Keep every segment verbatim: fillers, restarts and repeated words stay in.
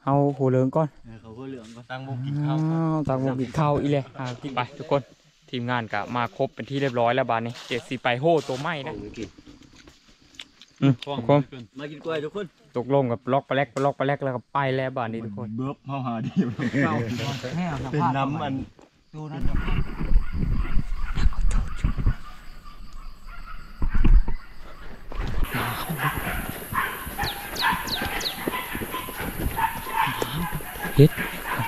เอาหัวเหลืองก่อนเขาหัวเหลืองก่อนตั้งวงกินข้าวตั้งวงกินข้าวอีเลยไปทุกคนทีมงานก็มาครบเป็นที่เรียบร้อยแล้วบานนี้เจ็ดสีไปโฮตัวไม้นะอืมทุกคนมากินกล้วยทุกคนตกลงกับล็อกปลาแรกปลาล็อกปลาแรกแล้วก็ไปแล้วบานนี้ทุกคนเบิบเข้าหาดีเป็นน้ำมันดูนั่นเฮ็ด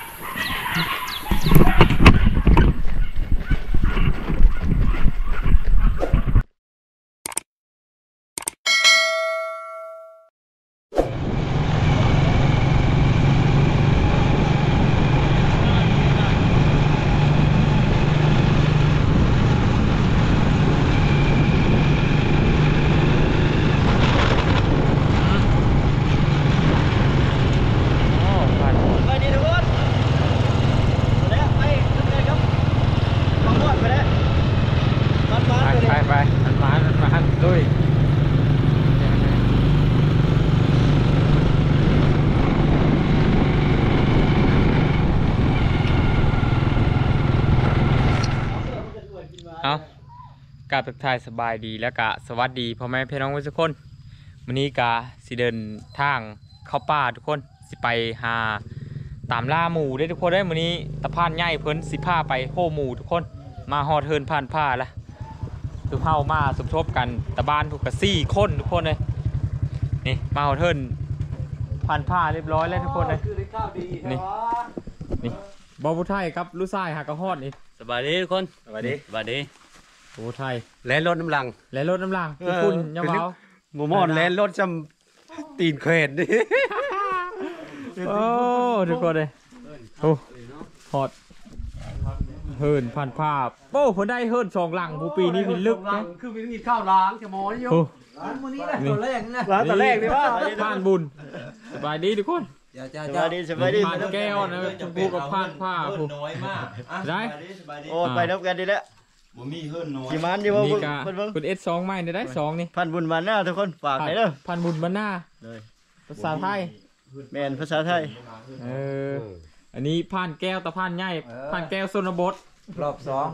เอากาบทักทายสบายดีแล้วก็สวัสดีพ่อแม่พี่น้องทุกคนวันนี้กาสิเดินทางเข้าป่าทุกคนสิไปหาตามล่าหมูได้ทุกคนได้วันนี้ตะพานใหญ่เพิ่นสิผ้าไปโฮหมูทุกคนมาฮอดเทินผ่านผ้าละคือเฮามาสมทบกันตะบานถูกกระซี่คนทุกคนเลยนี่มาฮอดเทินผ่านผ้าเรียบร้อยแล้วทุกคนเลยนี่นี่บอบุไทยครับลูกชายหากระฮอดนี่สบายดีทุกคนสบายดีสบายดีโอ้ไทยแล่นรถน้ำลังแล่นรถน้ำลังคุณยาเมาหมูมอนแล่นรถจำตีนเขนดิโอ้ทุกคนเลยโอ้ฮอดเฮิร์นผ่านผ้าโอ้ผมได้เฮิร์นสองหลังผู้ปีนี้มีลึกนะคือมีมีข้าวล้างจะมอนี่อยู่ร้านมื้อนี้แหละตัวแรกนี่ร้านตัวแรกนี่ว่าผ่านบุญสบายดีทุกคนสบายดีสบายดีผ่านแก้วนะผู้กับผ่านผ้าผู้น้อยมากได้โอ้ไปนับกันดีแล้วผมมีเฮิร์นน้อยกี่มันอยู่นี่กะคุณเอสสองไม้ได้สองนี่พันบุญมันหน้าทุกคนฝากไหนเด้อพันบุญมันหน้าภาษาไทยแมนภาษาไทยเอออันนี้ผ่านแก้วตะผ่านใหญ่ผ่านแก้วโซนบดรอบสอง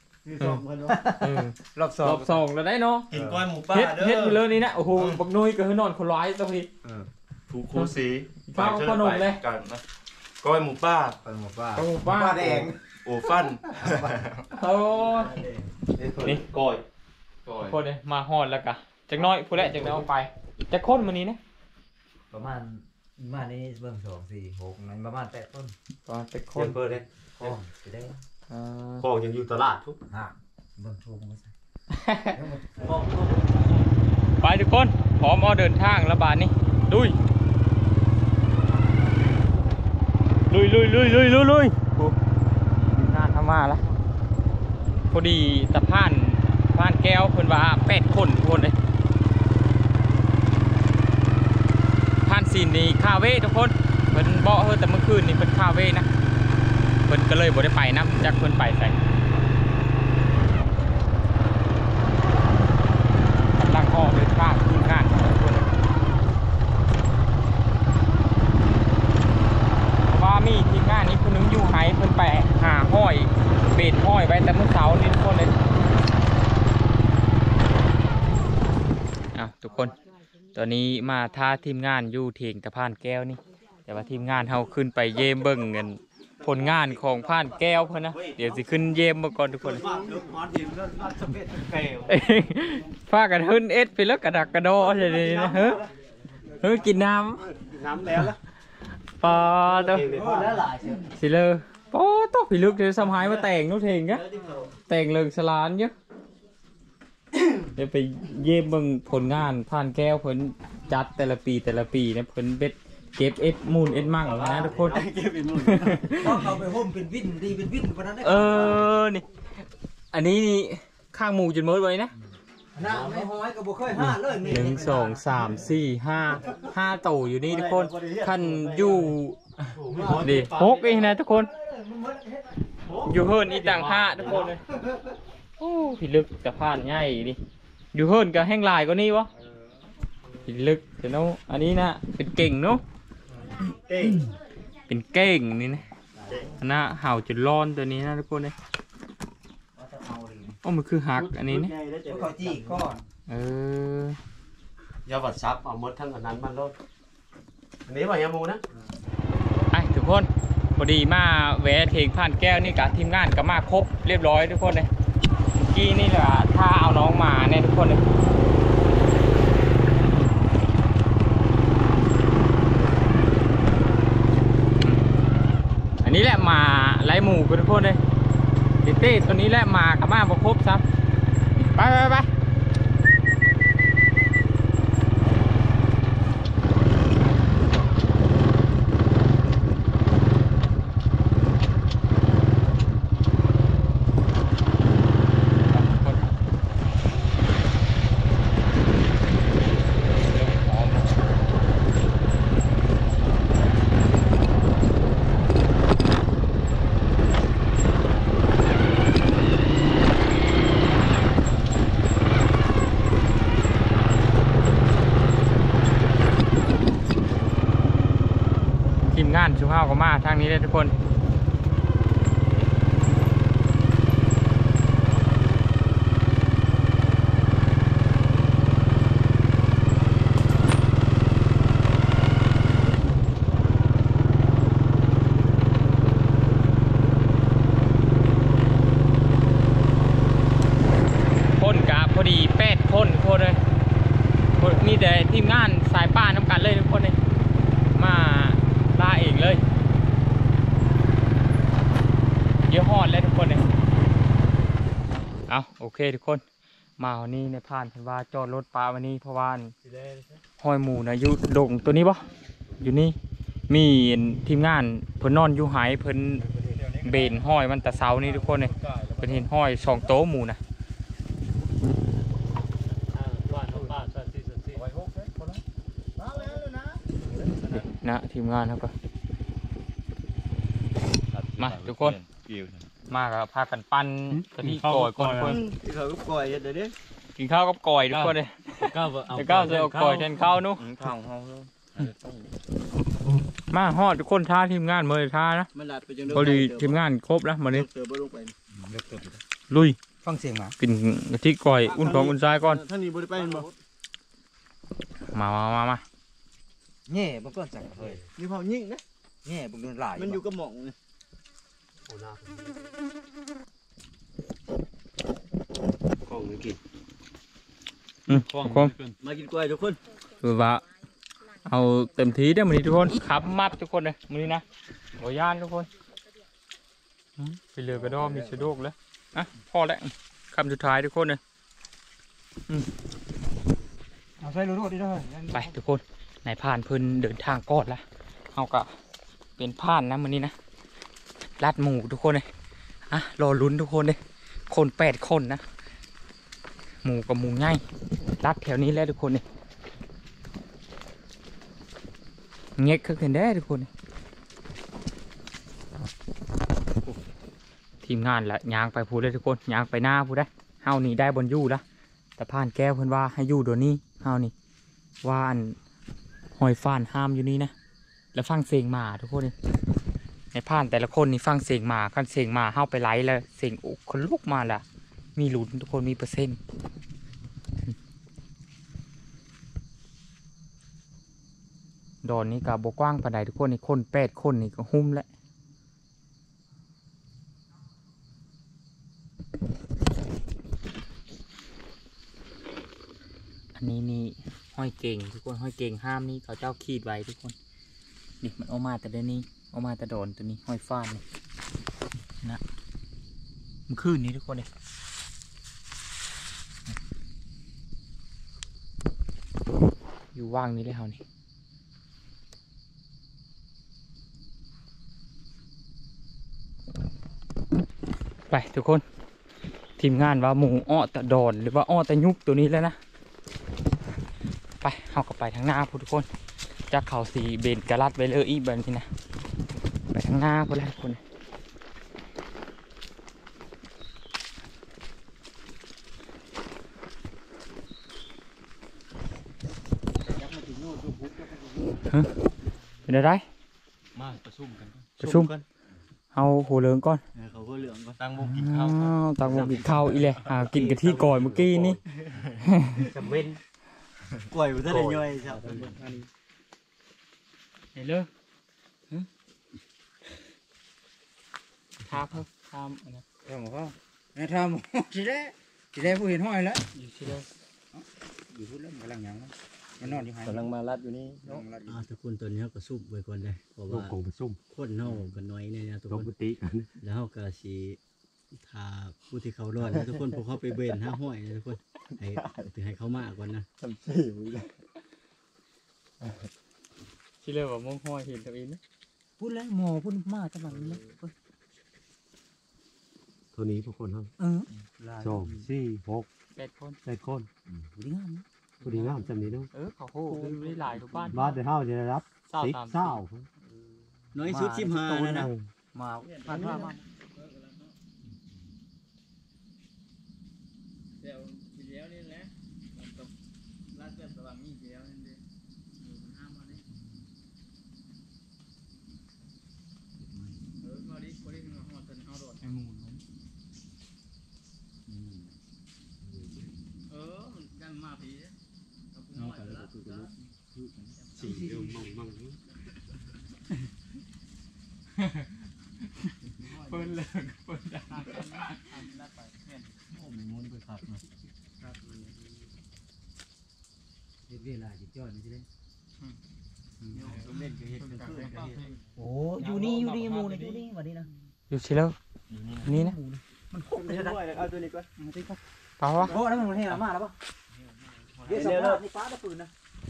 รอบสองรอบสองแล้วได้เนาะเห็นก้อยหมูป่าเฮ็ดเฮ็ดอยู่เลยนี่นะโอ้โหบักนุ้ยก็คือนอนคนร้ายตัวพี่ผูคูสีเป้าขนมเลยกันนะก้อยหมูป่าก้อยหมูป่าก้อยหมูป่าแดงโอ้ฟันโอ้นี่ก้อยคนเลยมาฮอดแล้วกะจักน้อยผู้แรกจักน้อยไปจะค้นมื้อนี้นะประมาณมานี้เบิ่งสองสี่หกนั่นประมาณแปดต้นประมาณแปดคนเปิดเลยข้องจะได้ข้องยังอยู่ตลาดทุกฮะเบิ่งชูมันไปทุกคนพร้อมเอาเดินทางแล้วบาดนี้ลุยลุยลุยลุยลุยลุยลุยน่าทำมาแล้วพอดีตะพานพานแก้วเพิ่นว่าแปดคนทุกคนเลยพานซีนนี่คาเว่ทุกคนเพิ่นเบาะเฮ้แต่เมื่อคืนนี่เป็นคาเว่นะเพิ่นก็เลยบ่ได้ไปนะจากเพิ่นไปใส่กำลังออกเลยข้างทีมงานทุกคนว่ามีทีมงานนี้คนนึงอยู่ไหเพิ่นไปหาห้อยเบ็ดห้อยไว้แต่เมื่อเช้านี่ทุกคนเลยอ้าวทุกคนตอนนี้มาท่าทีมงานอยู่เถียงตะพานแก้วนี่แต่ว่าทีมงานเฮาขึ้นไปเยี่ยมเบิ่งเงินผลงานของพานแก้วเพิ่นนะเดี๋ยวสิขึ้นเยี่ยมมาก่อนทุกคนฟากันขึ้นเอสไปแล้วกระดักกระโดดอะไรนี่นะเฮ้ยเฮ้ยกินน้ำน้ำแล้วละปอตัวสิเลยปอตัวผีลึกเดี๋ยวสมัยมาแต่งนู้นเถงกะแต่งเลิงสลานเยอะเดี๋ยวไปเยี่ยมเบิ่งผลงานพานแก้วเพิ่นจัดแต่ละปีแต่ละปีนะเพิ่นเบ็ดเก็บเอ็ดมูนเอ็ดมั่งนะทุกคนเก็บเอ็ดมูนต้องเอาไปห่มเป็นวินดีเป็นวินคนนั้นได้เออนี่อันนี้นี่ข้างหมูจนเมื่อไว้นะหน้าไม่ห้อยกับบุคคลห้าเลยหนึ่งสองสามสี่ห้าห้าตู่อยู่นี่ทุกคนขั้นอยู่ดิหกเองนะทุกคนอยู่เฮิร์นอีต่างห้าทุกคนเลยโอ้ผิดลึกแต่ผ่านง่ายดิอยู่เฮิร์นกับแห้งลายก็นี่วะผิดลึกเดี๋ยวน้องอันนี้นะเป็นเก่งเนาะเก่งเป็นเก้งนี่นะนะเห่าจุดร้อนตัวนี้นะทุกคนเลยว่าจะเอาเลยโอ้มันคือหักอันนี้นี่ก็ขอจี้ก้อนเอออยาวัดซับเอาหมดทั้งอันนั้นมันโลดอันนี้ว่ายามูนะไอ้ทุกคนพอดีมาแวะเทงผ่านแก้วนี่กับทีมงานก็มาครบเรียบร้อยทุกคนเลยเมื่อกี้นี่แหละถ้าเอาน้องมาเนี่ยทุกคนเลยอันนี้แหละมาไล่หมูกันทุกคนเลยเต้ตัวนี้แหละมากับมาประครบซับไปไปไปทีมงานชูข้าวก็มาทางนี้เลยทุกคนคนกะพอดีแปดคนทุกคนเลยมีแต่ทีมงานสายป้าน้ำกันเลยทุกคนเลยมาล่าเองเลยเยอะฮอดแล้วทุกคนเลยเอาโอเคทุกคนมาวันนี้ในผ่านเพิ่นว่าจอดรถปลาวันนี้เพราะว่าห้อยหมูนะอยู่ดงตัวนี้ปะอยู่นี่มีทีมงานเพิ่นนอนอยู่หายเพิ่นเบนห้อยมันแต่เสานี่ทุกคนเลยเพิ่นเห็นห้อยสองโต๊ะหมูนะนะทีมงานครับก็มาทุกคนมากับพากันปั้นกะทิก่อยก่อนคนที่เขาก็ปล่อยเดี๋ยวนี้กินข้าวกับก่อยทุกคนเลยจะก้าวจะเอาก่อยแทนข้าวนู้มาฮอดทุกคนท่าทีมงานเมื่อท่านะพอดีทีมงานครบแล้วมาเนี่ยลุยฟังเสียงมากินกะทิก่อยอุ่นของอุ่นซ้ายก่อนท่านนี้บริไปเห็นบ่มามามามาแง่บางก้อนจังเลยมีความยิ่งนะแง่บางโดนหลายมันอยู่กับหม่องนี่โอ้หน้าของนี่กินอืมทุกคนมากินกล้วยทุกคนคือว่าเอาเต็มที่ได้มือนี้ทุกคนขับมัดทุกคนเลยมือนี้นะโอ้ยานทุกคนไปเรือกระดอมีสะดวกแล้วอ่ะพอแล้วคำสุดท้ายทุกคนเลยเอาใส่รถดิเด้อไปทุกคนนายพานเพิ่นเดินทางกอดละเอากะเป็นพานนะมือนี้นะลัดหมูทุกคนเลยอ่ะรอลุ้นทุกคนเลยคนแปดคนนะหมูกับหมูง่ายลัดแถวนี้แล้วทุกคนเลยเงี้ยขึ้นได้ทุกคนทีมงานละยางไปพูดเลยทุกคนยางไปหน้าพูดได้เฮานี่ได้บนยู่ละแต่ผ่านแก้วเพิ่นว่าให้อยู่ตัวนี้เฮานี่ว่าอันหอยฟานห้ามอยู่นี่นะแล้วฟังเสียงหมาทุกคนในผ่านแต่ละคนนี่ฟังเสียงหมากันเสียงหมาเฮาไปไล่แล้วเสียงอุกคนลุกมาละมีหลุนทุกคนมีเปอร์เซ็นต์ดอนนี้กับบกว้างปานใดทุกคนนี่คนแปดคนนี่ก็หุ้มแล้วอันนี้นี่ห้อยเก่งทุกคนห้อยเก่งห้ามนี่เขาเจ้าขีดไว้ทุกคนนี่มันออกมาแต่เดี๋ยวนี้ออกมาแต่ดอนตัวนี้ห้อยฟ้านนี่นะมันขึ้นนี้ทุกคนเลยอยู่ว่างนี้เลยเฮานี่ไปทุกคนทีมงานว่าหมูอ้อตะดอนหรือว่าอ้อตะยุกตัวนี้แล้วนะไปเอากลับไปทางหน้าพูทุกคนจะเข่าสีเบนกระลัดไว้เลยอีแบบนี้นะไปทางหน้าพูแล้วทุกคนเป็นอะไรมาประชุมกันประชุมเอาโหเหลืองก่อนเขาก็เหลืองก็ตั้งวงกินข้าวอ้าวตังวงกินข้าวอีแหละหากินกะทิก่อนเมื่อกี้นี่จำเป็นกล้วยมันจะได้ย่อยครับเห็นเลยครับทำอันนั้นทำเขาแม่ทำทีแรกทีแรกผู้เห็นห้อยแล้วอยู่ที่เลยอยู่พูดแล้วกำลังยังมันนอนอยู่หายกำลังมารัดอยู่นี่นอนรัดอยู่อ่าทุกคนตัวนี้เขาก็ซุ่มไว้ก่อนเลยเพราะลูกว่าของประชุมคนเฮากันน้อยเนี่ยนะทุกปคนกติกันแล้วเขาก็สิทาผู้ที่เขารอดนะทุกคนพวกเขาไปเบนห้าห้อยนะทุกคนให้ถึงให้เขามาก่อนนะทำซี่เลยที่เลยว่าม่วงห้อยเห็นตัวเองนะพูดแล้วหมอพูดมาตะบังนี้เท่านี้ทุกคนครับเออสองสี่หกแปดคนแปดคนพูดดีงามนะพอดีงามจำนี้เนาะเออเขาโหคือได้หลายทุกบ้านบ้านเดี๋ยวเฮาจะได้รับเศร้าสิบสามเศร้าน้อยสุดสิบห้านะนะมาพันผ้ามาเดี๋ยวทีเดียวนี่แหละมันตกลาดเจ็บระหว่างนี้ทีเดียวนี่เดียวอยู่มันห้ามมาเนี่ยเออมาดิมาดิมันหอดจนเอาโดดไอ้หมูนเออมันกันมาผีเอาไปหน่อยแล้วสี่เดือนมั่งมั่งเปิ้ลเลยเปิ้ลได้โอ้มีมุนไปขับนะเฮ็ดเวลาจิตยอดนี่สิเด้เล่นก็เห็นเป็นเพื่อนก็เห็นโอ้อยู่นี่อยู่นี่หมูนะอยู่นี่วันนี้นะอยู่ชิลล์นี่นะมันครบเลยนะเอาตัวนี้ก่อนเปล่าวะโอ้แล้วมันเห็นมาแล้วป่ะเดี๋ยวสภาพนี่ป้าตะปืนนะ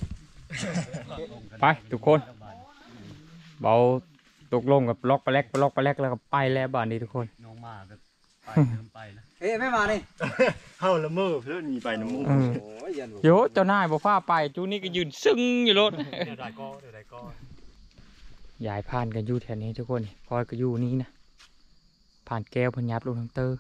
ไปทุกคนเบาตกลงกับล็อกไปแลกไปล็อกไปแลกแล้วก็ไปแล้วบ้านนี้ทุกคนน้องมาก็ไปเริ่มไปแล้วเอ๊ะไม่มานี่เฮาละเมอเพื่อนมีไปน้ำมูกอืมโอ้ยยันโยเจ้านายบอกฟ้าไปจูนี่ก็ยืนซึ้งอยู่รถเดี๋ยวได้ก็เดี๋ยวได้ก็ยายผ่านกันอยู่แถวนี้ทุกคนพอยก็อยู่นี่นะผ่านแก้วพนยับลงทั้งเตอร์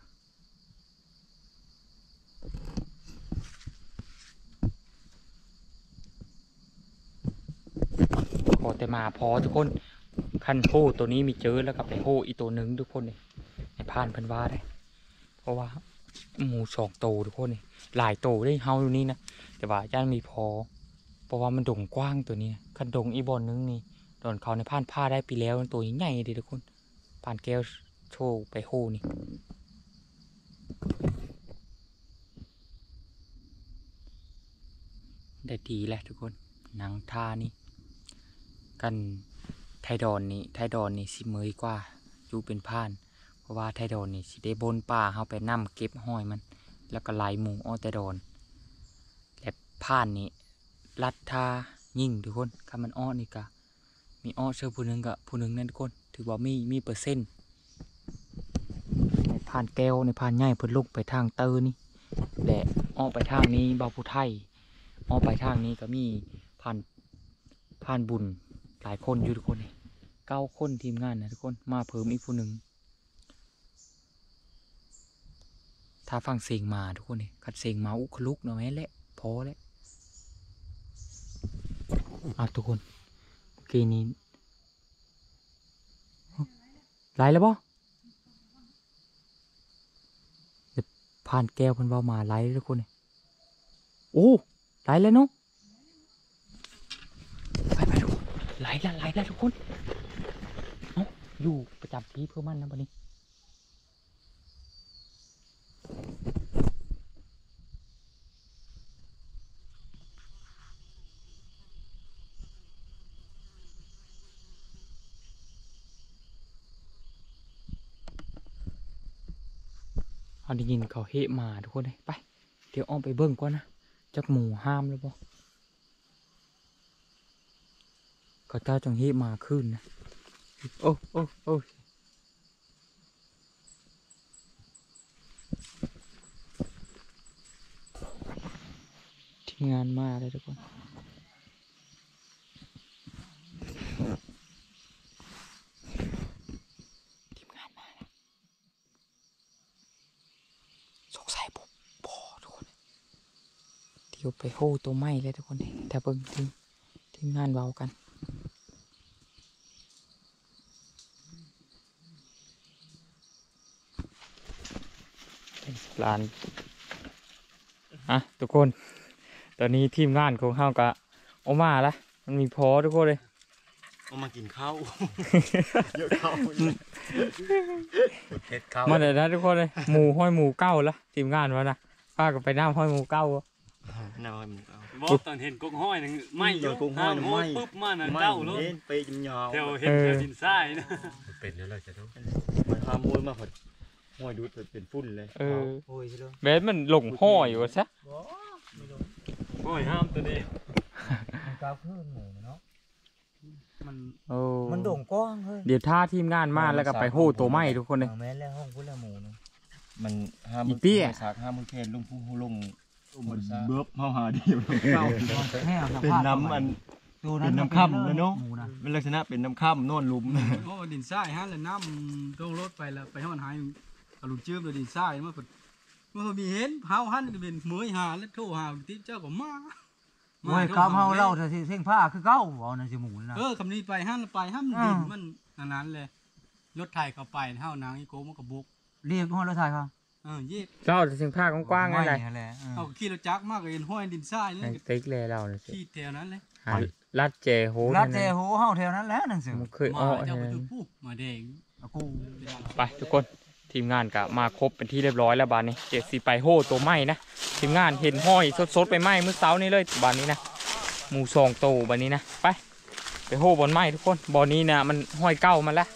ขอแต่มาพอทุกคนคันโฮตัวนี้มีเจอแล้วก็ไปโฮอีตัวหนึ่งทุกคนนี่ให้ผ่านเพันว่าได้เพราะว่าหมูสองโตวทุกคนนี่หลายโตวได้เฮาอยู่นี่นะแต่ว่าย่านมีพอเพราะว่ามันดงกว้างตัวนี้คันดงอีบอลนึงนี่โดนเขาในผ่านผ้าได้ปีแล้วตัวใหญ่ๆดิทุกคนผ่านแก้วโชว์ไปโฮนี่ได้ดีแหละทุกคนหนังท่านี่กันไทดอนนี่ไทดอนนี่สิเมยกว่าอยู่เป็นผ่าน เพราะว่าไทดอนนี่สิได้บนป่าเฮาไปนั่เก็บห้อยมัน แล้วก็ไล่หมูอ้อไทดอนและผ่านนี่ลัดทายิ่งทุกคนคำมันอ้อนี่กะมีอ้อเชื่อผู้หนึงกับผู้หนึงนั่นทุกคนถือว่ามีมีเปอร์เซ็นต์ในผ่านแก้วในผ่านใหญ่เพิ่นลงไปทางเตอร์นี่และอ้อไปทางนี้เบาผู้ไทยอ้อไปทางนี้ก็มีผ่านผ่านบุญหลายคนอยู่ทุกคนนี่เก้าคนทีมงานนะทุกคนมาเพิ่มอีกผู้หนึ่งถ้าฟังเสียงมาทุกคนนี่คัดเสียงมาอุคลุกเนาะแม่แหละพอแล้วอ่ะทุกคนเมื่อกี้นี้ไล่แล้วป่ะเดี๋ยวผ่านแก้วเพิ่นเว้ามาไล่ทุกคนนี่โอ้ไล่แล้วเนาะไปไปทุกคนไล่แล้วไล่แล้วทุกคนเอ้าอยู่ประจำที่เพื่อมันนะบัดนี้เอาได้ยินเขาเฮมาทุกคนเลยไปเดี๋ยวอ้อมไปเบิ่งก่อนนะจักหมูห้ามแล้วป่ะเขาเจ้าจังเฮมาขึ้นนะโอ้โอ้โอ้ทีมงานมาเลยทุกคนทีมงานมานะสงสัยปุ๊บพอทุกคนเดี๋ยวไปโฮตัวไม้เลยทุกคนแต่เบิ่งทีมทีมงานเบากันร้านอ่ะทุกคน ตอนนี้ทีมงานของเฮากะออกมาละมันมีพอทุกคนเลยเอามากินข้าวเยอะข้าวเผ็ดข้าวมาเลยนะทุกคนเลยหมูห้อยหมูเก้าละทีมงานวะนะป้าก็ไปน้ำห้อยหมูเก้าน้ำให้มันเอาบอกตอนเห็นกุ้งห้อยนึงไม่อยู่กุ้งห้อยน่ะไหม้ปุ๊บมาน่ะเจ้าเลยเล่นไปจำยาวแถวเห็นแถวดินทรายนะเป็นแล้วเราจะต้องมันพามวยมาหดห้อยดูดเป็นฝุ่นเลยเออโอ้ยใช่ไหมเบสมันหลงห้อยอยู่ซะห้อยห้ามตัวนี้มันกล้าขึ้นหมูเนาะมันโอ้มันโด่งกว้างเฮ้ยเดี๋ยวถ้าทีมงานมาแล้วก็ไปโหตัวไหมทุกคนเลยเอาแม่นแล้วห้องพุ่นละหมูเนาะมันห้ามอีเตี้ยสากห้ามมือเคนลงผู้ลงมันเบิบเฮาหาดีเก้าแม่เอาสัมเป็นภาษณ์น้ำมันตัวเป็นน้ำค่ำนะเนาะหมูนะเป็นลักษณะเป็นน้ำค่ำนอนลุมโอ้ดินทรายฮะแล้วน้ำต้องรถไปแล้วไปห้องหายอารมณ์จื้อเลยดินทรายมันก็มันก็มีเห็นเฮาหันก็เป็นมือหาแล้วโทรหาติเจ้าก็มาโอ้ยกำเฮาเล่าแต่สิเส้นผ้าคือเก้าบ่นั่นสิหมูนะเออคำนี้ไปห้ามไปห้ามดินมันนั้นเลยรถไทยเข้าไปเฮานางอีโก้มันก็บุกเรียกห้องรถไทยครับเออยีบเจ้าจะถึงผ้ากว้างๆไงไรม่แหละเออเอาขี่รถจักรมากก็เห็นห้อยดินทรายนี่ติ๊กเลยเราเนี่ยสิขี่แถวนั้นเลยหาลัดเจโหรัดเจโหเฮาแถวนั้นแหล้วนั่นสิมันเคยมาอ้อเจ้าใช่ก็ไหมคือปุ๊บมาแดงเอากูไปทุกคนทีมงานกะมาครบเป็นที่เรียบร้อยแล้วบานนี้เจ็ดสีไปโหตัวไหมนะทีมงานเห็นห้อยสดๆไปไหมเมื่อเช้านี้เลยบานนี้นะหมูสองโตบานนี้นะไปไปโหบนไหมทุกคนบอนนี้นะมันห้อยเก้ามาแล้ว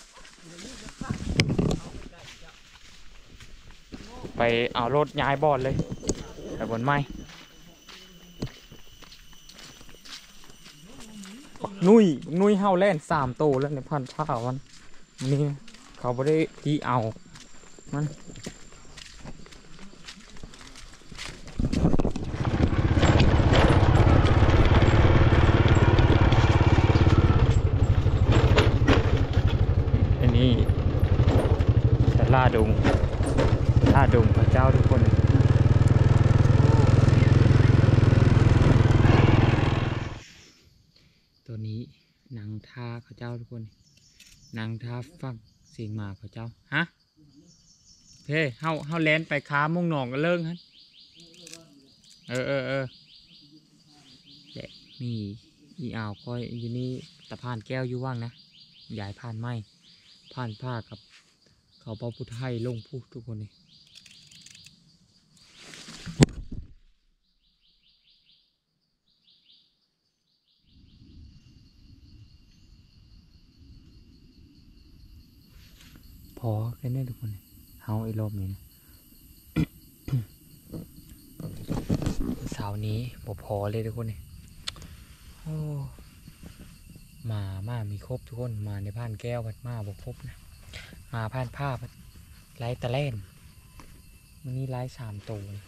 ไปเอารถย้ายบอลเลยไปบนไหมนุ่ยนุ่ยเฮาแล่นสามโตแล้วในพันผ้าวันนี้เขาไม่ได้ที่เอามันอันนี้สลาดงลาดงพระเจ้าทุกคนตัวนี้นางท่าพระเจ้าทุกคนนางท่าฟังเสียงหมาพระเจ้าฮะเฮ้เฮาเฮาแลนไปค้ามุ่งหนองกันเลิกฮะเออเออเออเด็นี่อีอ่าวคอยอยู่นี่ตะพานแก้วอยู่ว่างนะยายผ่านไม้ผ่านผ้ากับเขาเป่าพุทธให้ลงพูดทุกคนเลยพอแค่นี้ทุกคนเลยเฮาไอ้รอบนี้นะ เสาร์นี้บ่พอเลยทุกคนเลยโอ้มามามีครบทุกคนมาในผ่านแก้วพัดมาบ่ครบนะมาผ่านผ้าพัดไล่ตะเล่นวันนี้ไล่สามตัวนะ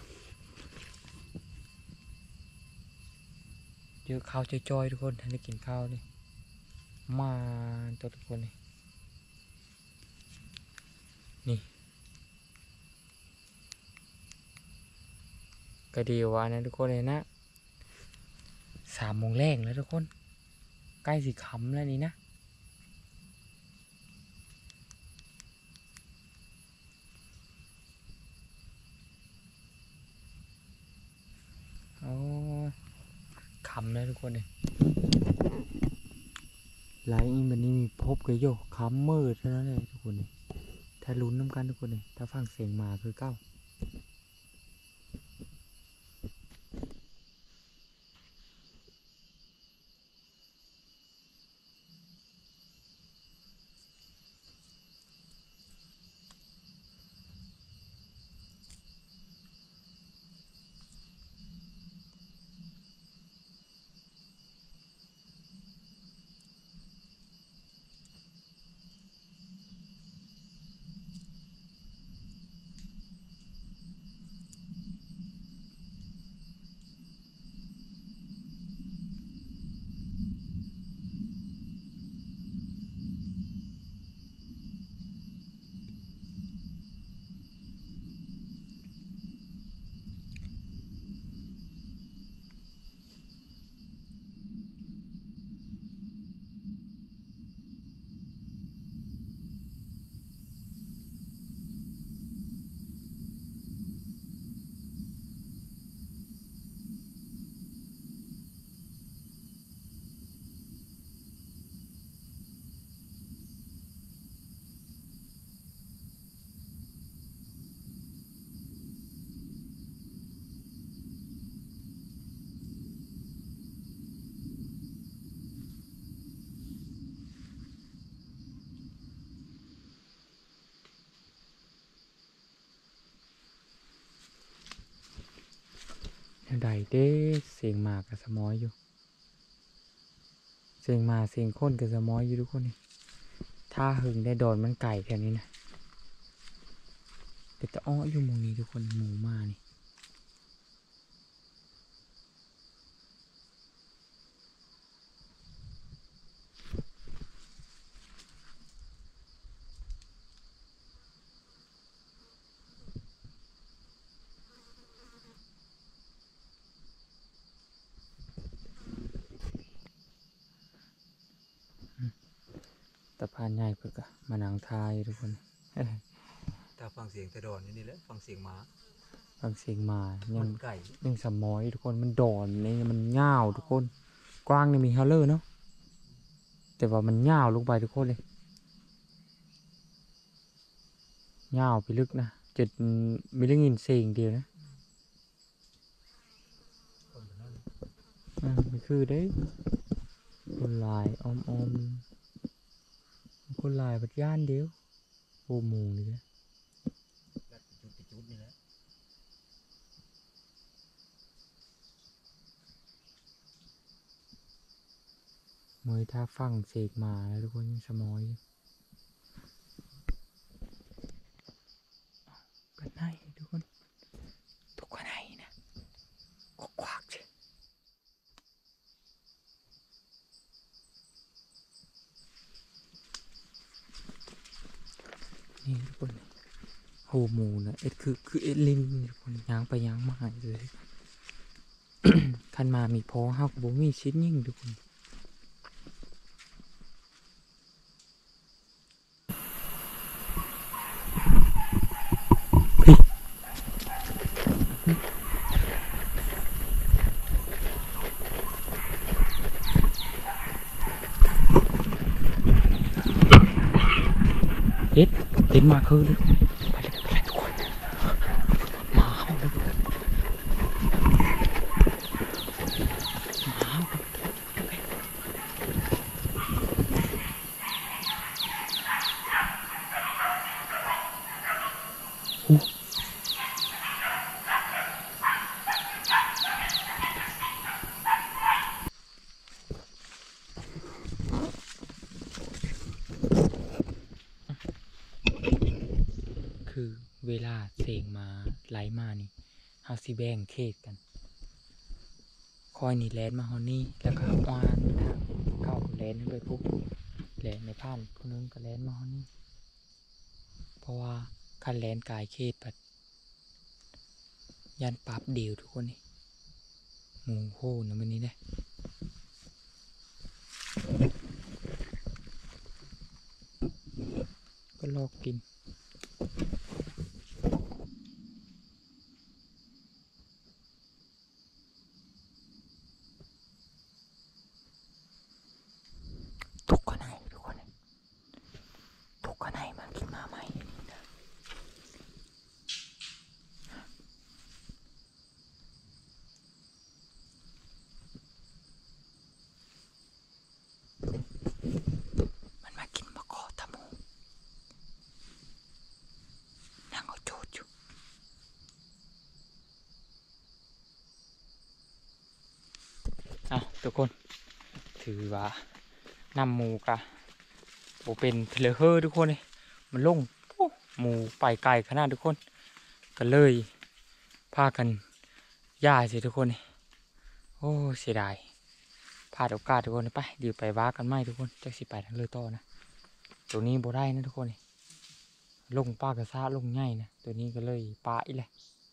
เยอะข้าวจอยๆทุกคนท่านได้กินข้าวเลยมาตัวทุกคนเลยนี่ก็ดีว่านะทุกคนเลยนะสามโมงแรกแล้วทุกคนใกล้สิค่ำแล้วนี่นะโอ้ค่ำแล้วทุกคนเลยไลน์อินวันนี้มีพบกันโยค่ำมืดเท่านั้นเลยทุกคนเลยถ้าลุ้นน้ำกันทุกคนเลยถ้าฟังเสียงมาคือเก้าใดเด้เสียงหมากับสมอยอยู่เสียงหมาเสียงคนกับสมอยอยู่ทุกคนนี่ถ้าหึงได้โดนมันไก่แถวนี้นะเป็นตะอ้ออยู่หมุงนี้ทุกคนหมูมานี่ตะพานใหญ่เพื่อกะมานังทายทุกคนถ้าฟังเสียงแต่ดอนนี่แหละฟังเสียงหมาฟังเสียงหมายังไก่ยังสมอยทุกคนมันดอนนี่มันง่าวทุกคนกว้างนี่มีเฮลเลอร์เนาะแต่ว่ามันง่าวลงไปทุกคนเลยง่าวไปลึกนะจุดมีเรื่องยินเสียงเดียวนะอ่ามันคือได้คนลายอมอมคนลายปัดย่านเดียวโอ้หมูนี่นะจุดจุดนี่แหละเมื่อถ้าฟังเสกมาแล้วทุกคนยังสมอยอยู่กันไหนทุกคนทุกคนไหนนะกควักใช่นี่ทุกคนโฮมูนะเอ็ดคือคือเอ็ดลิงทุกคนย่างไปย่างมาหายเลย คันมามีพอห้ากับบ่มีชิ้นยิ่งทุกคนเอ็ดเอ็ดมาคือเลยไปเลยไปเลยทุกคนมาเอาเลยมาเอาอู้คือเวลาเสียงมาไหลมานี่เฮาสิแบ่งเขตกันคอยนี่แลนมาฮอนนี่แล้วก็วานทางเข้าแลนไปปุ๊บแลนในผ่านคนนึงก็แลนมาฮอนนี่เพราะว่าคันแลนกายเขตปัดยันปรับเดียวทุกคนนี่หมูโหนะมันนี้นะก็ลอกกินทุกคนไหนทุกคนทุกคนไหนมากินมาใหม่นะมันมากินมะกอตะมูนั่งเอาโจดอยู่อ่ะทุกคนถือว่านำหมูกะโบเป็นเทเลเฮอร์ทุกคนเลยมันลงโอ้หมูไปไกลขนาดทุกคนก็เลยพากันย่าสิทุกคนนี่โอ้เสียดายพลาดโอกาสทุกคนไปเดี๋ยวไปว้ากันไหมทุกคนจะสิไปทางเลยต่อนะตัวนี้โบได้นะทุกคนนี่ลงป้ากระซ่าลงง่ายนะตัวนี้ก็เลยปลาอีแหละ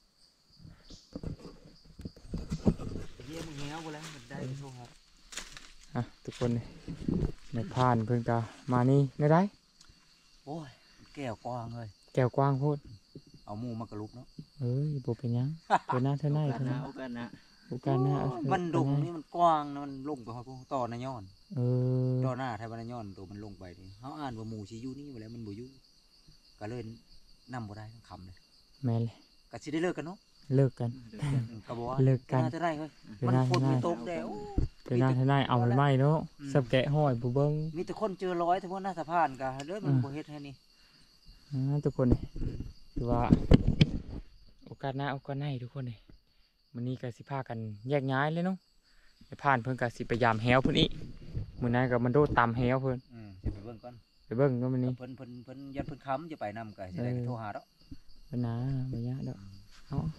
เยี่ยมเงี้ยวกูแล้วมันได้โชว์ครับอ่ะทุกคนนี่ในผ่านเพิ่งกะมานี่ได้ได้โอ้ยแก้วกว้างเลยแก้วกว้างโพูดเอาหมูมากระลุกเนาะเอ้ยโบเป็นหยังตัวหน้าเท่าไหร่เท่านั้นเอากันนะโอกาสหน้าเอาเถอะมันดุงนี่มันกว้างนะมันลงไปเขาต่อหน้าย้อนเออต่อหน้าไทยวันย้อนตัวมันลงไปดิเขาอ่านว่าหมูชีอยู่นี่ไปแล้วมันบ่อยู่ก็เลยนำบ่ได้ทั้งคำเลยแม่นเลยก็สิได้เลิกกันเนาะเลิกกันอืมก็บอกว่าเลิกกันน่าจะได้เฮ้ยเดี๋ยวมันน่าฝนจะได้มันตกแดดโอ้ตัวหน้าเท่าไหร่เอาไปไหมเนาะอืมสับแกะห้อยบุเบิ้งมีแต่คนเจอร้อยแต่พวกหน้าสะพานก็เด้อมันอืมบ่เฮ็ดให้นี่อ่าทุกคนนี่ถือว่า โอกาสหน้าโอกาสหน้าทุกคนนี่มื้อนี้ก็สิพากันแยกย้ายเลยเนาะไปผ่านเพิ่นก็สิไปยามแฮวเพิ่นอีกมื้อนั้นก็มันโดดตามแฮวเพิ่นอืมสิไปเบิ่งก่อนไปเบิ่งก็มื้อนี้เพิ่นเพิ่นเพิ่นยันเพิ่นค้ำจะไปนำก็สิได้โทรหาดอกเพิ่นนะบ่ยากดอกเนาะ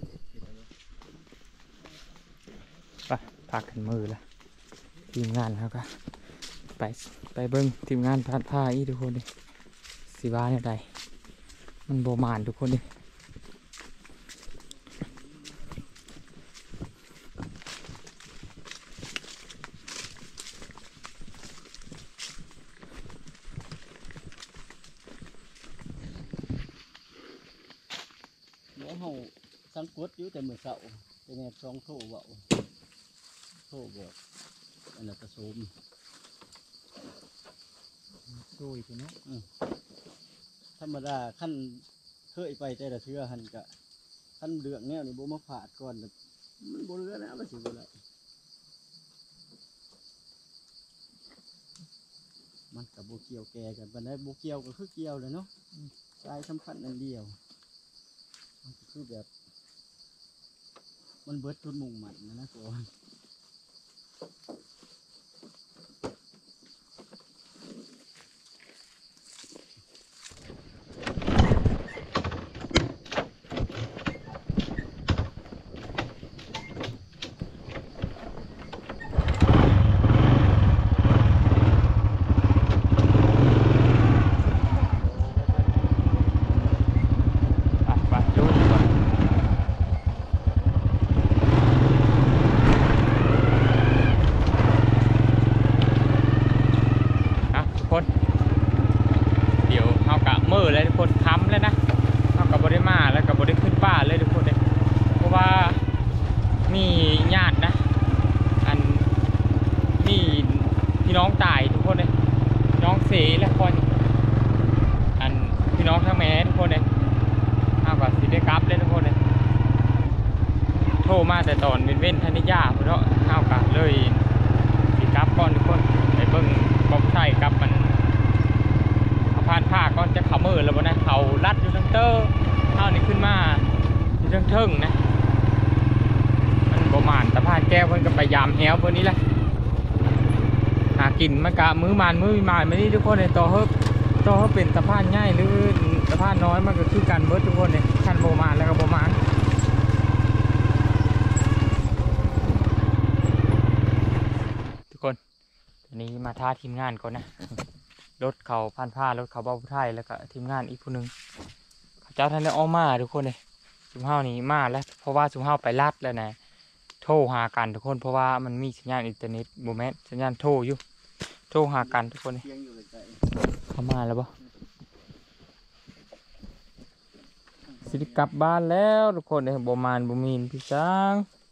ไปพากันมือละทีมงานเฮาก็ไปไปเบิ่งทีมงานพาดผ้าอีทุกคนเด้สิว่าแนวใดมันบ่มานทุกคนเด้เดี๋ยวเฮาสังกตอยู่แต่มื้อเช้าแต่แนบสองโทรเว้าโทรบอกอันนั้นก็โสมโดยพุ่นเนาะธรรมดาขั้นเคยไปแต่ละเทื่อหันกะขั้นเดืองแนวนี่บ่มาผาดก่อนน่ะมันบ่เหลือแล้วมันสิบ่ได้มันก็บ่เกี่ยวแก่กันปานใดบ่เกี่ยวก็คือเกี่ยวเลยเนาะสายสำคัญอันเดียวมันก็คือแบบ มันเบิดทุนมุ่งมั่นนะนะก่อนไปไปดูดีกว่าอ่ะทุกคน เดี๋ยวเฮากะมือแล้วทุกคนค้ำแล้วนะเฮากะบ่ได้มาแล้วก็บ่ได้ขึ้นป่าเลยทุกคนเลยเพราะว่ามีญาตินะอันมีพี่น้องตายทุกคนเลยน้องเสและคนอันพี่น้องทั้งแม่ทุกคนเลยเฮาก็สิได้กลับเลยทุกคนเลยโทรมาแต่ตอนเว้นๆทันได้ยาเพราะเฮากะเลยสิกลับก่อนทุกคนไปเบิ่งบ่ใช่กลับมัน ผ่านผ้าก็จะเขามือแล้วนะเขาลัดอยู่ทั้งเตอร์เท่านี้ขึ้นมาอยู่ทั้งเทิงนะมันประมาณสะพานแก้วเพิ่นก็ไปยามแฮวเพิ่นนี้แหละหากินมันกะมือมานมือมานมานี่ทุกคนเลยต่อเฮิบต่อเฮิบเป็นสะพานง่ายหรือสะพานน้อยมันก็คือการเบิดทุกคนเลยขั้นโบมานแล้วก็โบมานทุกคนอันนี้มาท้าทีมงานก่อนนะรถเขาพันผ้ารถเขาเบ้าผู้ไทยแล้วก็ทีมงานอีกผู้หนึ่งเขาเจ้าท่านได้ออกมาทุกคนเลยสุมเฮานี้มาแล้วเพราะว่าสุมเฮาไปลัดแล้วนะโทรหากันทุกคนเพราะว่ามันมีสัญญาณอินเทอร์เน็ตโมเมนต์สัญญาณโทรอยู่โทรหากันทุกคนเลยเพียงอยู่ไกลเข้ามาแล้วบ่สิได้กลับบ้านแล้วทุกคนเลยบ่มานบ่มีนพี่ช้าง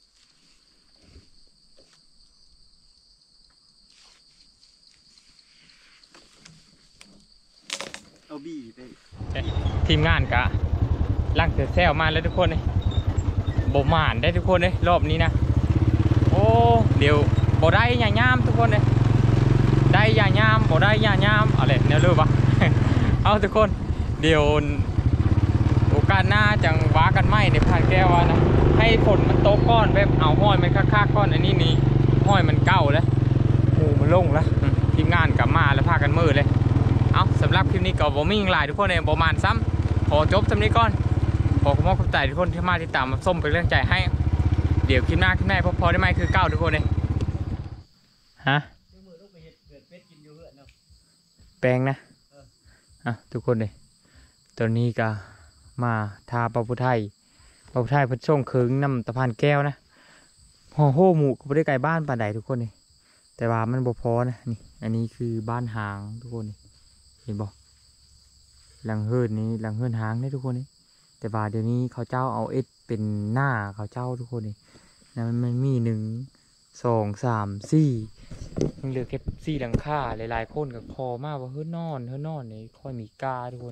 ๆเอาบี้ไปทีมงานกะลังเสือแซวมาแล้วทุกคนเลยบ่มานได้ทุกคนเลยรอบนี้นะโอ้เดี๋ยวบ่ได้อย่าย่ามทุกคนเลยได้อย่าย่ามบ่ได้อย่าย่ามอะไรแนวรู้ปะ เอาทุกคนเดี๋ยวโอกาสหน้าจังว้ากันไหมในผ่านแก้วว่านะให้ฝนมันตกก้อนแบบเอาห้อยมันคักๆก้อนอันนี้นี่ห้อยมันเก่าแล้วหมูมันลงแล้วอืมทีมงานกลับมาแล้วพากันมือเลยเอาสำหรับคลิปนี้ก็บ่มีอย่างไรทุกคนเลยประมาณซ้ำขอจบสำนี้ก่อนขอขอบคุณขอบใจทุกคนที่มาติดตามมาส้มเป็นเรื่องใจให้เดี๋ยวคลิปหน้าคลิปหน้าพอพอได้ไหมคือเก้าทุกคนเลยฮะแปลงนะอ่ะทุกคนเลยตอนนี้ก็มาทาปะพุไทยปะพุไทยเพิ่นส่งเคืองน้ำตะพานแก้วนะห่อโฮหมูก็ไม่ได้ไกลบ้านป่านใดทุกคนเลยแต่ว่ามันบ่พอนะนี่อันนี้คือบ้านหางทุกคนนี่เห็นบ่หลังเฮิรนนี้หลังเฮิรนหางนี่ทุกคนนี่แต่ว่าเดี๋ยวนี้เขาเจ้าเอาเอ็ดเป็นหน้าเขาเจ้าทุกคนนี่นะมันมันมีหนึ่งสองสามสี่ยังเหลือแค่สี่หลังคาหลายๆคนกับคอมากว่าเฮ้ยนอนเฮ้ยนอนนี่ค่อยมีกาทุกคน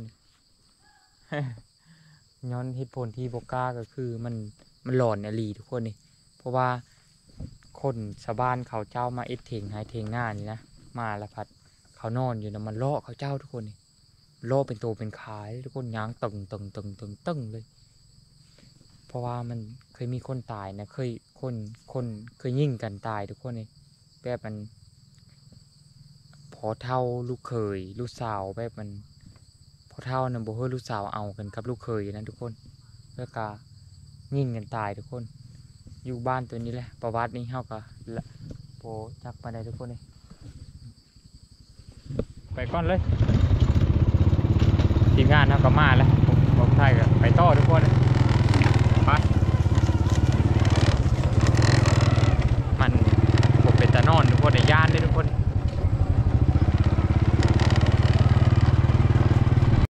ย้อนเหตุผลที่บกล้าก็คือมันมันหลอนอหลีทุกคนนี่เพราะว่าคนชาวบ้านเขาเจ้ามาเอ็ดเถงหายเถงหน้านี่นะมาแล้วพัดเขานอนอยู่นะมันล่อเขาเจ้าทุกคนนี่ล่อเป็นตัวเป็นขายทุกคนย้างตึงตึงตึงตึงตึงเลยเพราะว่ามันเคยมีคนตายนะเคยคนคนเคยยิงกันตายทุกคนเลยแบบมันพอเท่าลูกเคยลูกสาวแบบมันพอเท่านะบ่เฮ้ยลูกสาวเอากันกับลูกเคยนะทุกคนแล้วก็ยิงกันตายทุกคนอยู่บ้านตัวนี้แหละประวัตินี้เฮาก็ละโปจักมาได้ทุกคนเลยไปก่อนเลยทีมงานเฮาก็มาแล้วผมผมไทยก็ไปต่อทุกคน